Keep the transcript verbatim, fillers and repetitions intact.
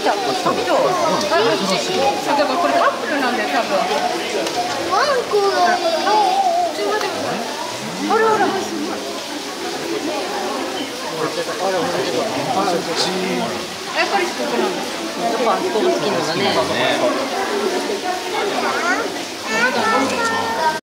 た。あ、来た。あ、珍しい。だからこれカップルなんだよ、多分。ワンコがいい。あらあら。やっぱりここなんだ。やっぱあそこが好きなんだね。